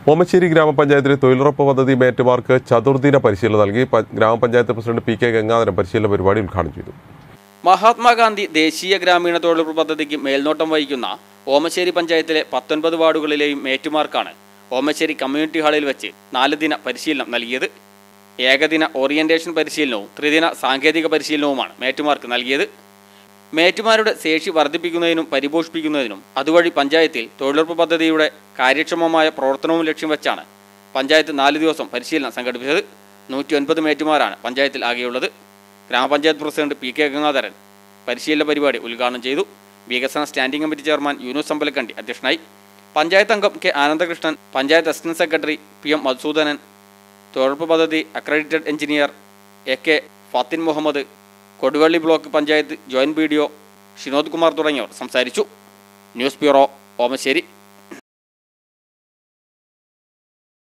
ഓമശ്ശേരി ഗ്രാമപഞ്ചായത്തിലെ തൊഴിലുറപ്പ് പദ്ധതി മേറ്റുമാർക്ക് ചതുർദിന പരിശീലനം നൽകി. ഗ്രാമപഞ്ചായത്ത് പ്രസിഡന്റ് പി കെ ഗംഗാധരൻ പരിശീലന പരിപാടി ഉദ്ഘാടനം ചെയ്തു. മഹാത്മാഗാന്ധി ദേശീയ ഗ്രാമീണ തൊഴിലുറപ്പ് പദ്ധതിക്ക് മേൽനോട്ടം വഹിക്കുന്ന ഓമശ്ശേരി പഞ്ചായത്തിലെ 19 വാർഡുകളിലെയും മേറ്റുമാർക്കാണ് ഓമശ്ശേരി കമ്മ്യൂണിറ്റി ഹാളിൽ വെച്ച് 4 ദിന പരിശീലനം നൽകിയത്. ഏകദിന ഓറിയന്റേഷൻ പരിശീലനവും ത്രിദിന സാങ്കേതിക പരിശീലനവുമാണ് മേറ്റുമാർക്ക് നൽകിയത്. മേറ്റുമാരുടെ ശേഷി വർദ്ധിപ്പിക്കുന്നതിനും പരിപോഷിപ്പിക്കുന്നതിനും അതുവഴി പഞ്ചായത്തിൽ തൊഴിലുറപ്പ് പദ്ധതിയുടെ കാര്യക്ഷമമായ പ്രവർത്തനവും ലക്ഷ്യം വെച്ചാണ് പഞ്ചായത്ത് 4 ദിവസം പരിശീലനം സംഘടിപ്പിച്ചത്. 109 മേറ്റുമാരാണ് പഞ്ചായത്തിൽ ആകെയുള്ളത്. ഗ്രാമപഞ്ചായത്ത് പ്രസിഡന്റ് പി കെ ഗംഗാധരൻ പരിശീലന പരിപാടി ഉദ്ഘാടനം ചെയ്തു. വികസന standing committee chairman Yunus Ambalakkandi അധ്യക്ഷനായി. പഞ്ചായത്ത് അംഗം K Anandakrishnan, panchayat assistant secretary P M Madhusoodanan, തൊഴിലുറപ്പ് പദ്ധതി accredited engineer A K Fathin Muhammad, Koduvally block panchayat joint BDO Shinod Kumar തുടങ്ങിയവർ സംസാരിച്ചു. News bureau, Omassery.